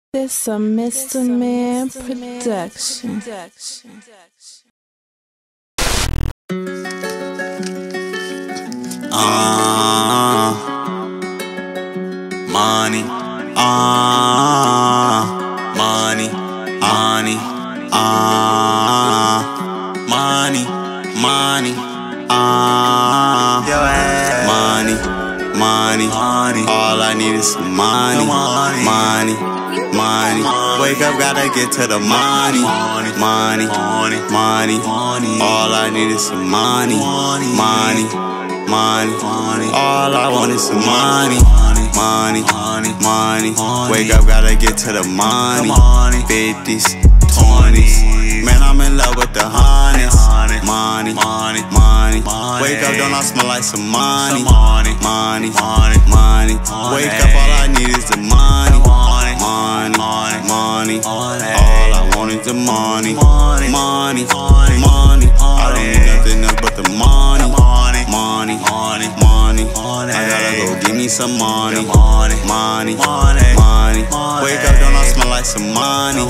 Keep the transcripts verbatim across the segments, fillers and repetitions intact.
This a Mister Man production. Uh, money, uh, money, money, uh, money, money, uh, money, money, money. All I need is some money, money, money. Wake up, gotta get to the money, money, money, money. All I need is some money, money. Money, all I want is some money, money, money. Wake up, gotta get to the money. Fifties, twenties. Man, I'm in love with the hundreds. Money, money, money. Wake up, don't I smell like some money? Money, money, money. Wake up, all I need is the money, money, money. All I want is the money, money, money. I don't need nothing else but the money. Money, money, money. I gotta go give me some money. Money, money, money. Wake up, don't I smell like some money?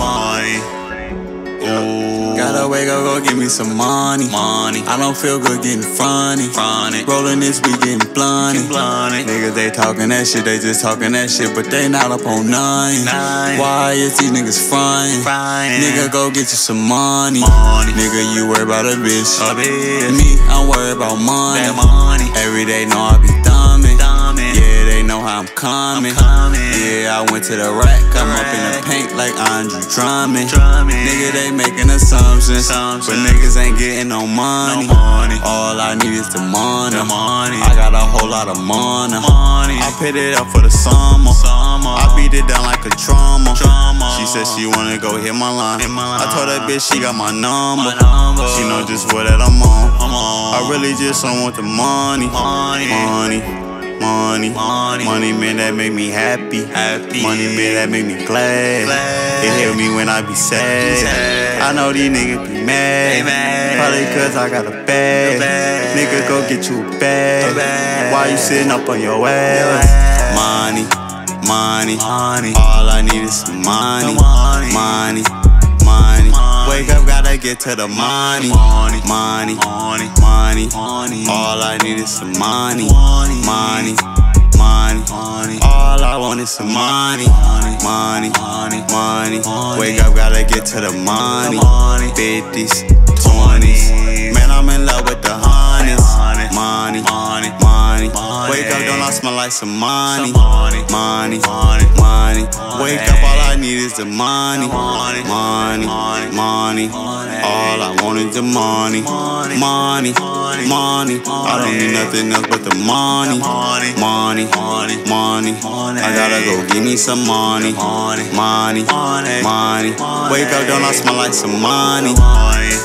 Ooh. Gotta wake up, go give me some money. Money. I don't feel good getting funny. Funny. Rolling this, we getting blunty. Niggas, they talking that shit, they just talking that shit, but they not up on none. Why is these niggas frying? Nigga, go get you some money. money. Nigga, you worry about a bitch. A bitch. Me, I'm worried about money. money. Every day, know I be thumbing. Yeah, they know how I'm coming. coming. Yeah, I went to the rack, I'm up in the paint like Andre Drummond. Nigga, they making assumptions, but niggas ain't getting no money. All I need is the money. I got a whole lot of money. I paid it up for the summer. I beat it down like a trauma. She said she wanna go hit my line. I told that bitch she got my number. She know just what that I'm on. I really just don't want the money. Money. Money, money, money, man, that make me happy. happy. Money, man, that make me glad. glad. It help me when I be sad. sad. I know these niggas be mad. mad. Probably cause I got a bag. bag. Nigga, go get you a bag. bag. Why you sitting up on your ass? Money, money, money. All I need is some money. Money, money. Wake up, gotta get to the money. Money, money, money. All I need is some money. Money, money. All I want is some money. Money, money. Wake up, gotta get to the money. Fifties, twenties. Man, I'm in love with the hundreds. Money, money. Wake up, don't I smell like some money? Money, money. Wake up, all I need is the money. Money, money. All I want is the money. Money, money. I don't need nothing else but the money. Money, money. I gotta go give me some money. Money, money. Wake up, don't I smell like some money?